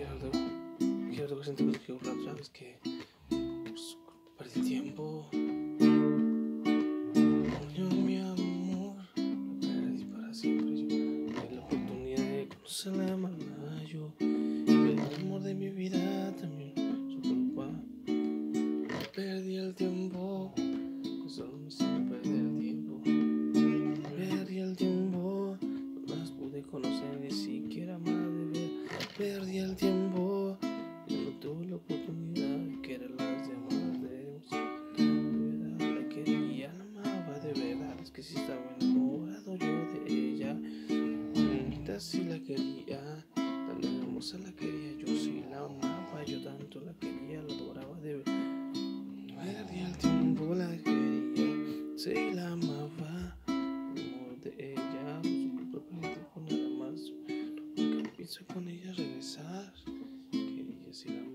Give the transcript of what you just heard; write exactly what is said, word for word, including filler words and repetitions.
Gerardo, Gerardo, que siento que un rato, sabes que pues, perdí el tiempo. Yo, mi amor, lo perdí para siempre. Yo tuve la oportunidad de conocer la mamá. Yo, el amor de mi vida también, su culpa. Perdí el tiempo, solo me hicieron perder el tiempo. Perdí el tiempo, no las pude conocer ni siquiera más de ver. Perdí el tiempo, yo no tuve la oportunidad de quererlas de amar de verdad. La quería, la amaba de verdad. Es que si estaba enamorado yo de ella. Bonita sí la quería, tan hermosa la quería. Yo sí la amaba, yo tanto la quería, la adoraba de verdad. Perdí el tiempo, la quería, sí la amaba. El amor de ella, por su culpa perdí el tiempo nada más. Nunca pienso con ella regresar. Quería, sí la amaba.